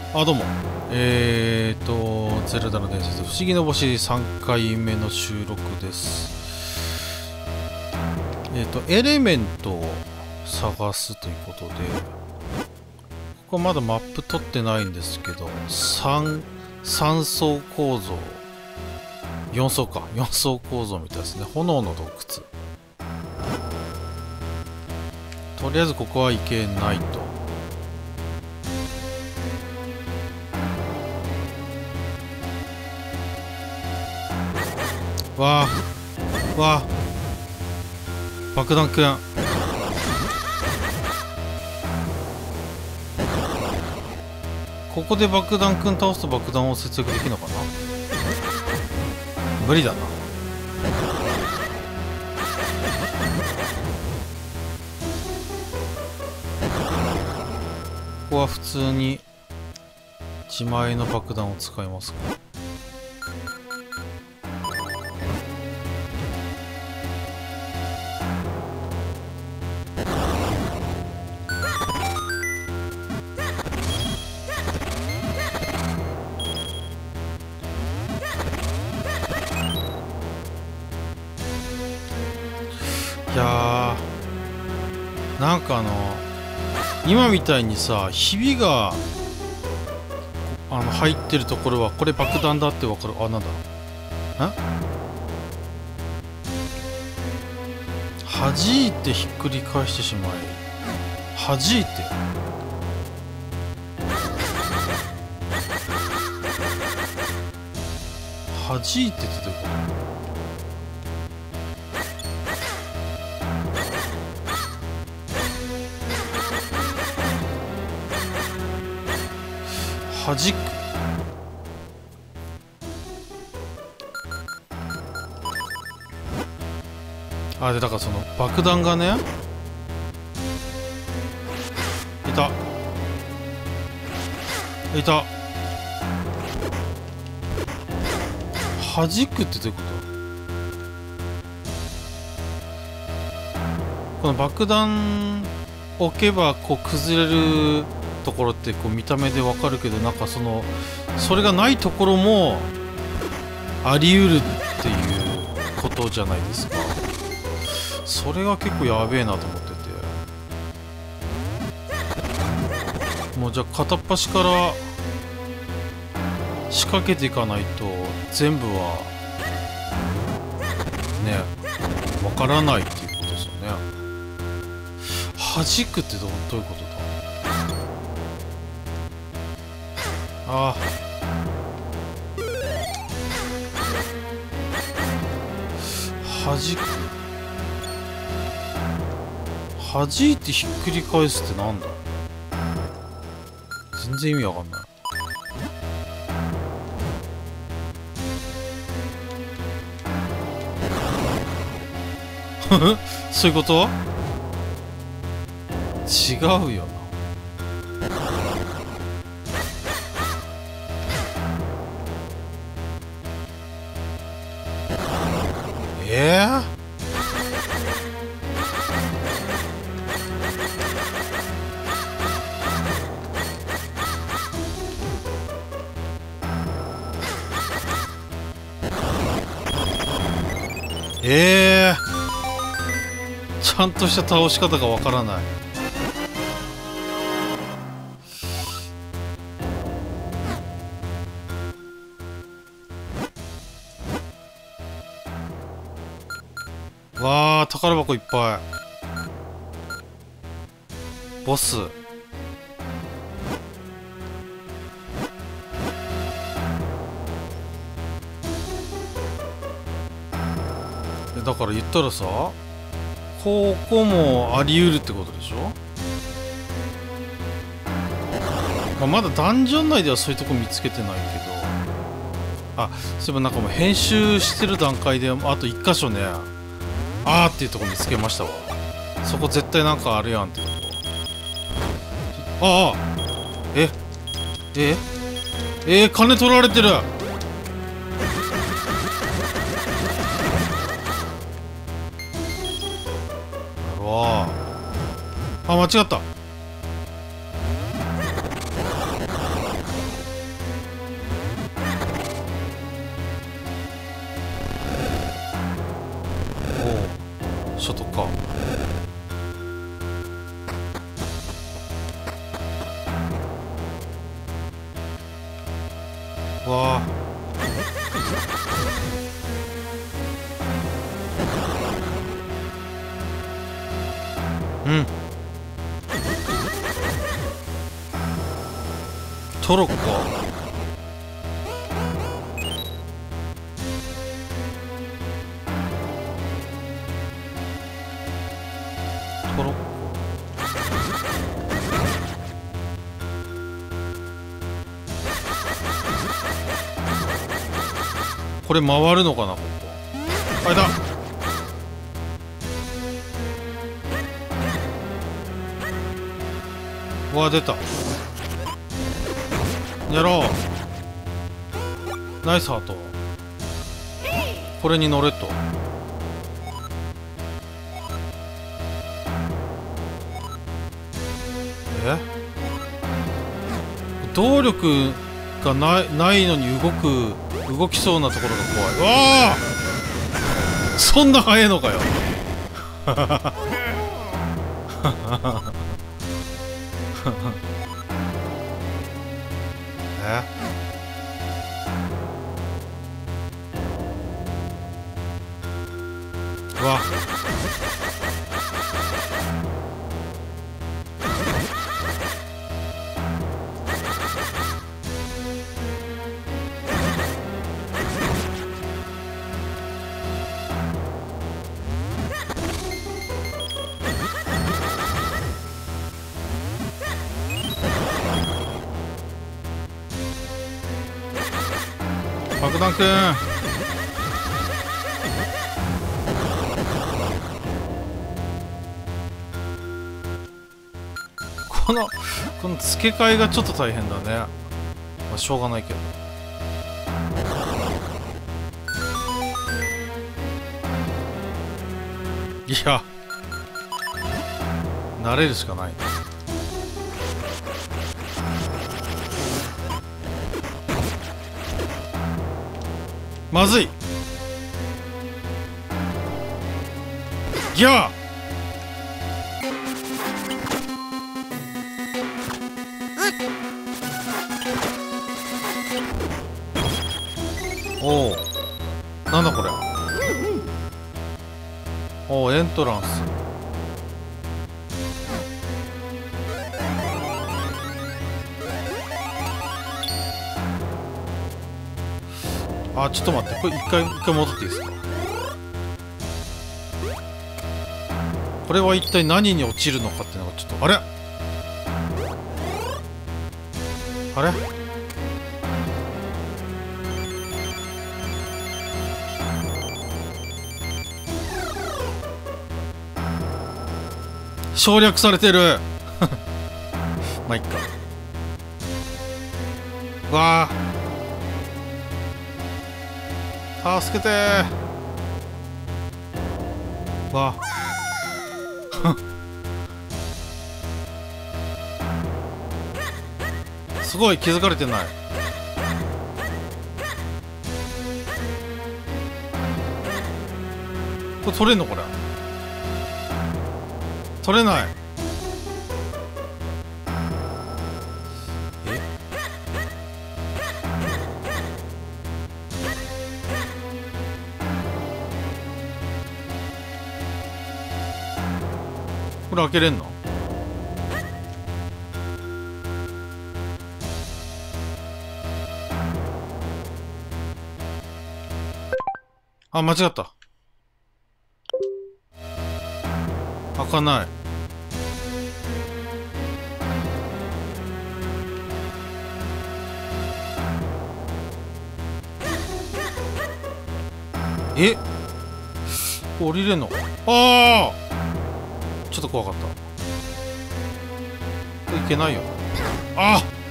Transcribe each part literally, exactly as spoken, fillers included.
あ、どうも。えーと、ゼルダの伝説不思議の星さんかいめの収録です。えーと、エレメントを探すということで、ここまだマップ取ってないんですけど、3、三層構造、よん層か、よん層構造みたいですね。炎の洞窟。とりあえずここは行けないと。わあわあ爆弾くん、ここで爆弾くん倒すと爆弾を節約できるのかな。無理だな。ここは普通に自前の爆弾を使いますか。いやー、なんかあの今みたいにさ、ひびがあの入ってるところはこれ爆弾だってわかる。あ、なんだん、弾いてひっくり返してしまい、弾いて弾いてってどういうこと。弾く。あ、でだからその爆弾がね、いたいた弾くってどういうこと。この爆弾置けばこう崩れるところってこう見た目でわかるけど、なんかそのそれがないところもあり得るっていうことじゃないですか。それが結構やべえなと思ってて、もうじゃあ片っ端から仕掛けていかないと全部はねわからないっていうことですよね。弾くってどう、どういうことだ。ああ、弾く、弾いてひっくり返すってなんだ。全然意味わかんない。そういうこと。違うよな。えー、えー、ちゃんとした倒し方がわからない。わあ、宝箱いっぱい。ボス。だから言ったらさ、ここもあり得るってことでしょ。まあ、まだダンジョン内ではそういうとこ見つけてないけど、あ、そういえばなんかもう編集してる段階であといっ箇所ね、あーっていうとこ見つけましたわ。そこ絶対なんかあるやんってとこ。ああ、えええー、金取られてる。うわあ、間違った。 外か。わあ、うん、トロッコ。トロッコ。これ回るのかな、ここ。あ、いた。うわ、出た。やろう。ナイスハート。これに乗れと。え、動力がない、ないのに動く、動きそうなところが怖い。わあ、そんな速いのかよ。え、うわ、爆弾くん。このこの付け替えがちょっと大変だね。まあしょうがないけど。いや、慣れるしかない。まずい。ギャー。おお、なんだこれ。おお、エントランス。あ、ちょっと待って、これ一回一回戻っていいですか。これは一体何に落ちるのかっていうのがちょっと、あれあれ、省略されてる。まあいっか。わあ、助けてー。わあ。すごい気づかれてない。これ取れんのこれ。取れない。え、これ開けれんの？あ、間違った。開かない。え、降りれんの？ああ、ちょっと怖かった。これいけないよ。ああ、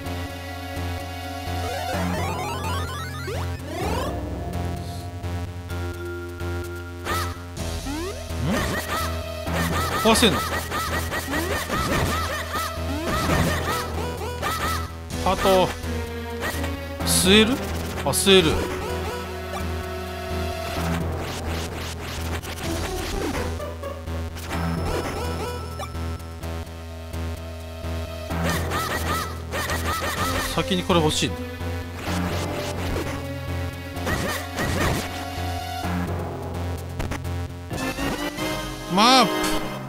壊せんの？ハート吸える？あ、吸える。 先にこれ欲しいんだ。マップ。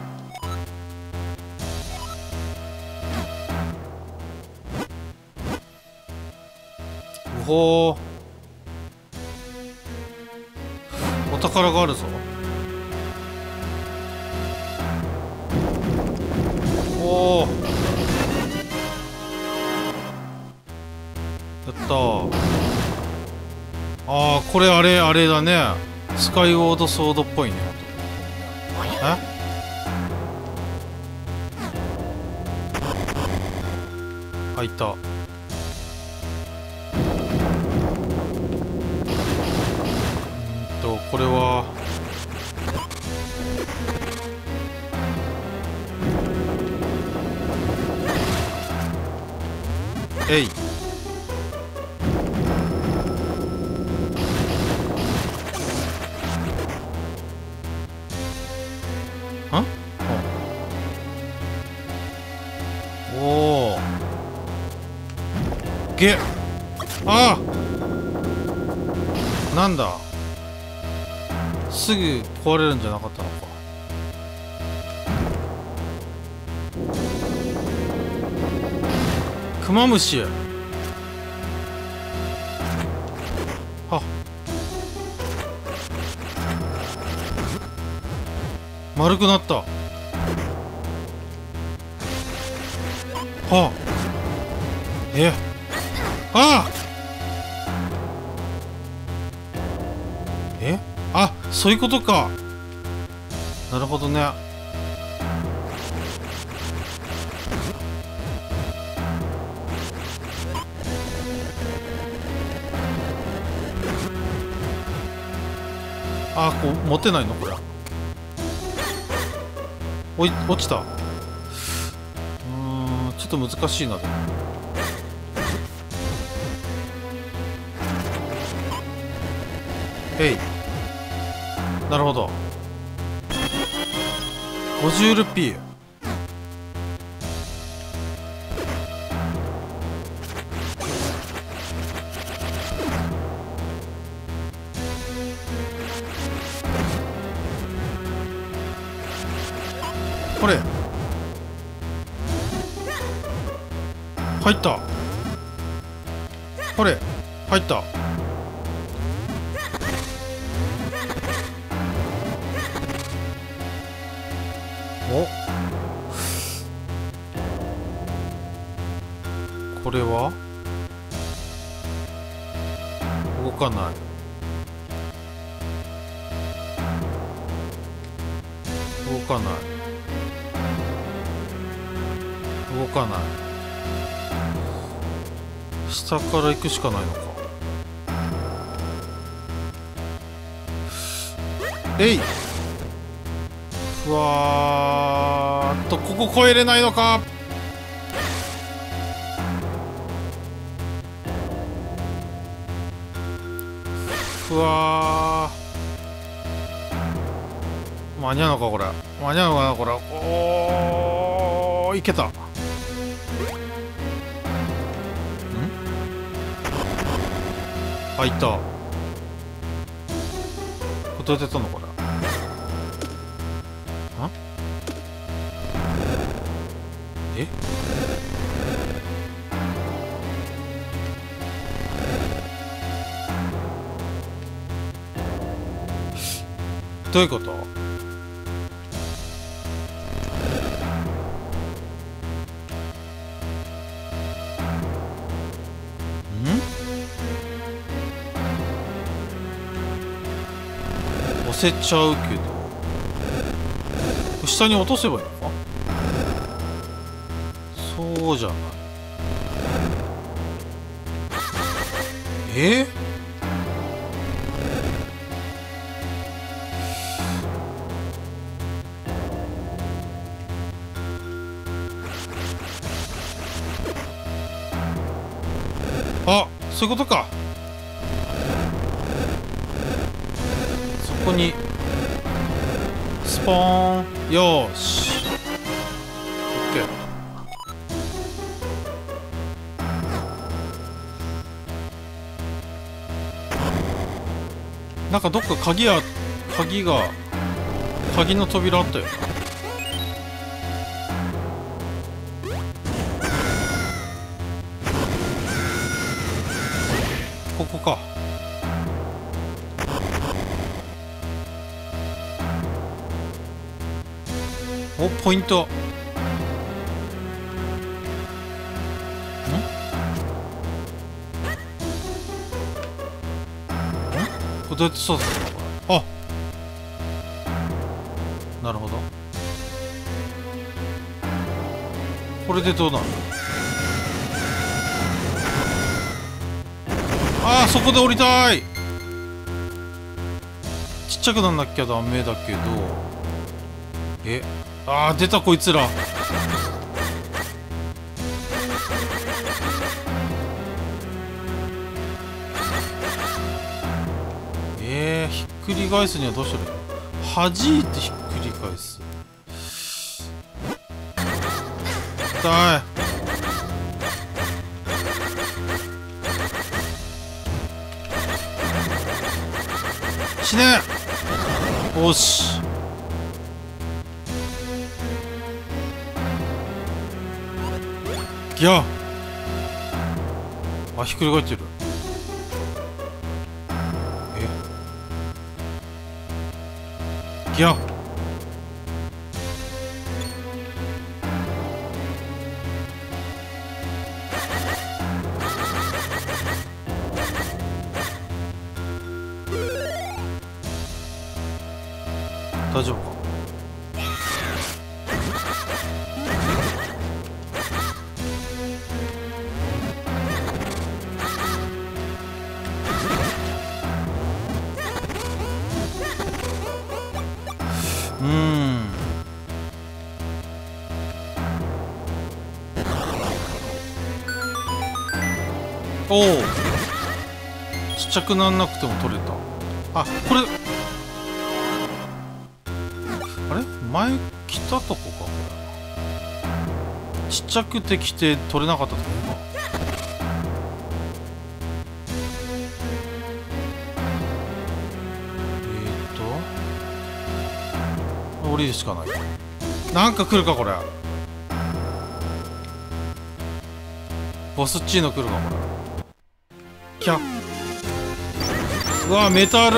うほー、お宝があるぞ。おお、やったー。ああ、これあれあれだね、スカイウォードソードっぽいね。え、あ、いた。うんとこれはえい。ん？おお。げっ。ああ。なんだ。すぐ壊れるんじゃなかったのか。クマムシ。は。丸くなった。はあ。え。ああ。え。あ、そういうことか。なるほどね。あ、こう持てないのこれ。おい、落ちた。うーん、ちょっと難しいなでも。えい。なるほど。ごじゅうルピー。これ入った。これ入った。お、これは動かない。動かない。動かない。下から行くしかないのか。えい。ふわーっと、ここ越えれないのか。ふわー、間に合うのかこれ。間に合うのかなこれ。おー、いけた。ん？あ、いた。これどうやってやったのこれ。ん？え？どういうこと？押せちゃうけど、下に落とせばいいのか。そうじゃない。えー、あ、そういうことか。そこにスポーン。よーし、オッケー。 なんかどっか鍵や鍵が鍵の扉あったよ。ここか。お、ポイント。ん？ん？これどうやって操作するの？あ、なるほど。これでどうなる？ああ、そこで降りたい。ちっちゃくなんなきゃダメだけど。え、ああ、出たこいつら。えー、ひっくり返すにはどうしたらいいの？弾いてひっくり返す。痛い。死ね。おし。ギャ。あ、ひっくり返ってる。え、ギャ。大丈夫か？うーん。おお、ちっちゃくなんなくても取れた。あ、これあれ前来たとこか。これちっちゃくてきて取れなかったとこか。えーと降りるしかない。なんか来るかこれ。ボスっちーの来るかこれ。キャッ。うわ、メタル。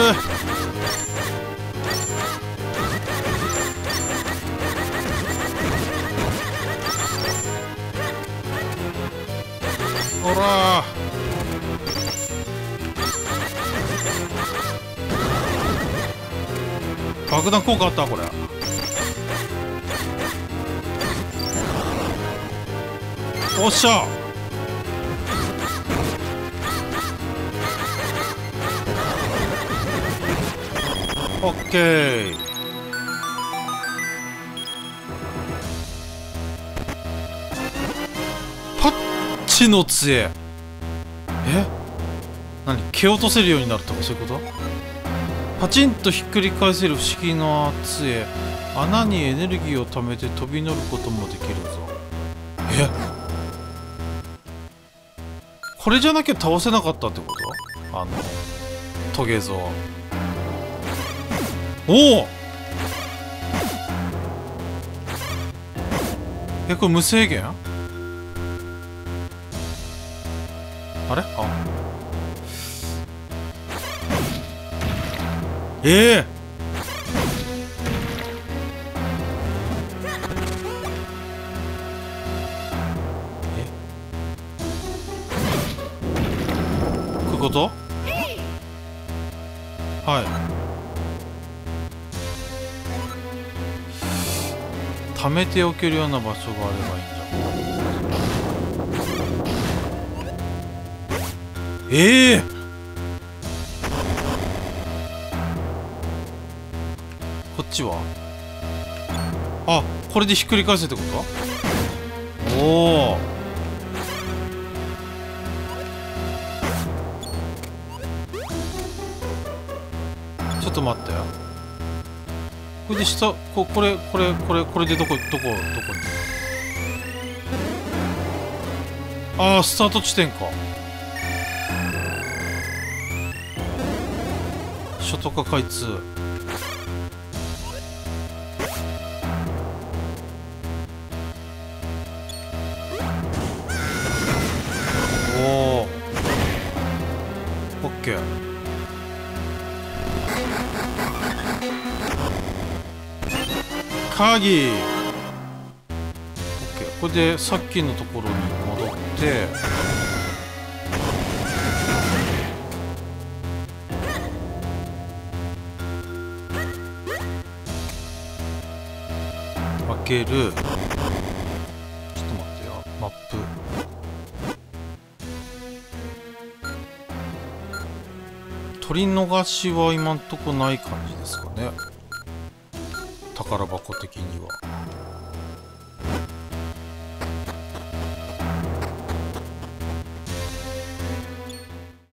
ほらー、爆弾効果あったこれ。おっしゃ。オッケー。パッチの杖。え、何、蹴落とせるようになるとかそういうこと？パチンとひっくり返せる不思議な杖。穴にエネルギーを貯めて飛び乗ることもできるぞ。え、これじゃなきゃ倒せなかったってこと？あのトゲゾウ。おお、え、これ無制限？あれ？あ、ええー、え、こういうこと？はい。貯めておけるような場所があればいいんじゃん。ええー、こっちは？あ、これでひっくり返せってこと？おお、ちょっと待って。これで下、ここれこれこれこれでどこどこどこに？ああ、スタート地点か。し所とかこいつ。おお、オッケー。鍵。オッケー。これでさっきのところに戻って開ける。ちょっと待ってよ、マップ。取り逃しは今んとこない感じですかね、宝箱的には。